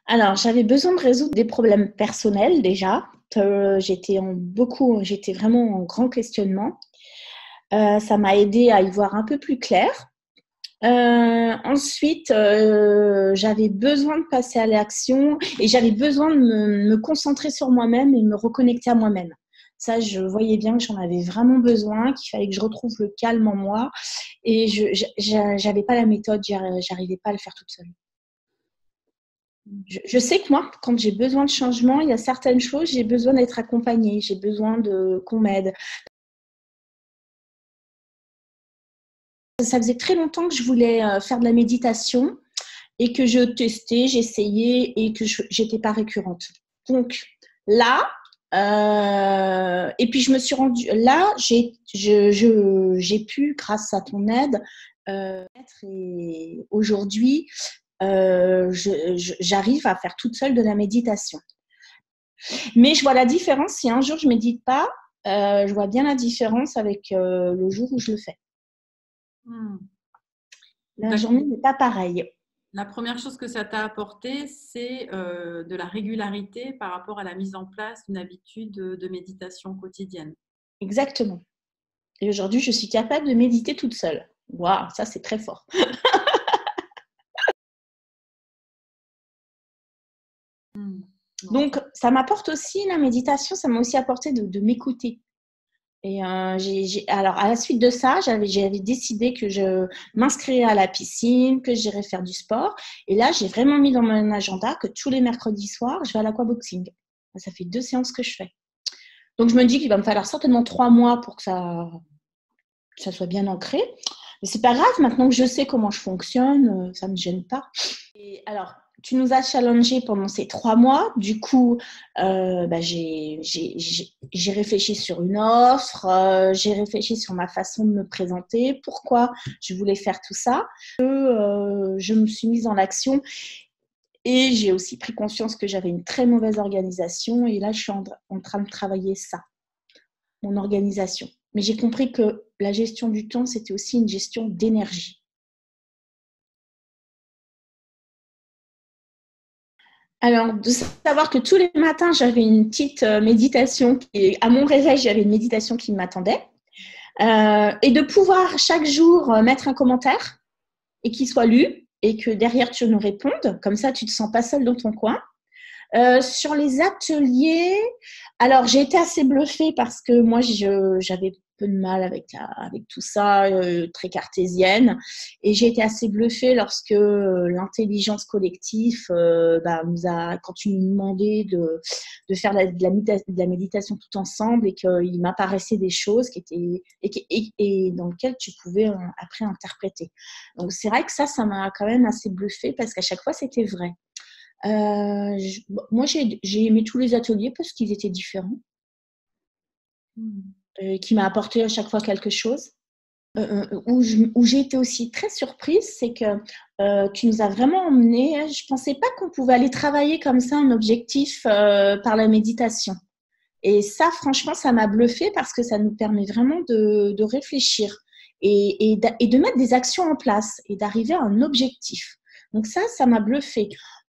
Alors, j'avais besoin de résoudre des problèmes personnels déjà. J'étais vraiment en grand questionnement. Ça m'a aidé à y voir un peu plus clair. Ensuite, j'avais besoin de passer à l'action et j'avais besoin de me concentrer sur moi-même et me reconnecter à moi-même. Ça, je voyais bien que j'en avais vraiment besoin, qu'il fallait que je retrouve le calme en moi et j'avais pas la méthode, j'arrivais pas à le faire toute seule. Je sais que moi, quand j'ai besoin de changement, il y a certaines choses, j'ai besoin d'être accompagnée, j'ai besoin qu'on m'aide. Ça faisait très longtemps que je voulais faire de la méditation et que je testais, j'essayais et que j'étais pas récurrente. Donc là, et puis je me suis rendue là, j'ai pu, grâce à ton aide, et aujourd'hui, j'arrive à faire toute seule de la méditation. Mais je vois la différence. Si un jour je médite pas, je vois bien la différence avec le jour où je le fais. La D'accord. journée n'est pas pareille. La première chose que ça t'a apporté, c'est de la régularité par rapport à la mise en place d'une habitude de méditation quotidienne. Exactement. Et aujourd'hui, je suis capable de méditer toute seule. Waouh, ça c'est très fort. Bon. Donc, ça m'apporte aussi, la méditation, ça m'a aussi apporté de m'écouter. Et alors, à la suite de ça, j'avais décidé que je m'inscrirais à la piscine, que j'irais faire du sport. Et là, j'ai vraiment mis dans mon agenda que tous les mercredis soirs, je vais à l'aquaboxing. Ça fait 2 séances que je fais. Donc, je me dis qu'il va me falloir certainement 3 mois pour que ça soit bien ancré. Mais c'est pas grave, maintenant que je sais comment je fonctionne, ça me gêne pas. Et alors, tu nous as challengé pendant ces 3 mois. Du coup, j'ai réfléchi sur une offre, j'ai réfléchi sur ma façon de me présenter, pourquoi je voulais faire tout ça. Je me suis mise en action et j'ai aussi pris conscience que j'avais une très mauvaise organisation. Et là, je suis en train de travailler ça, mon organisation. Mais j'ai compris que la gestion du temps, c'était aussi une gestion d'énergie. Alors, de savoir que tous les matins, j'avais une petite méditation, et à mon réveil, j'avais une méditation qui m'attendait, et de pouvoir chaque jour mettre un commentaire et qu'il soit lu, et que derrière, tu nous répondes. Comme ça, tu ne te sens pas seule dans ton coin. Sur les ateliers, alors j'ai été assez bluffée parce que moi j'avais peu de mal avec tout ça, très cartésienne, et j'ai été assez bluffée lorsque l'intelligence collective quand tu nous demandais de faire de la méditation tout ensemble, et qu'il m'apparaissait des choses qui étaient et dans lesquelles tu pouvais après interpréter. Donc c'est vrai que ça m'a quand même assez bluffée parce qu'à chaque fois c'était vrai. Moi, j'ai aimé tous les ateliers parce qu'ils étaient différents, qui m'a apporté à chaque fois quelque chose. Où j'ai été aussi très surprise, c'est que tu nous as vraiment emmenés. Je ne pensais pas qu'on pouvait aller travailler comme ça un objectif par la méditation. Et ça, franchement, ça m'a bluffé parce que ça nous permet vraiment de réfléchir et de mettre des actions en place et d'arriver à un objectif. Donc ça m'a bluffé.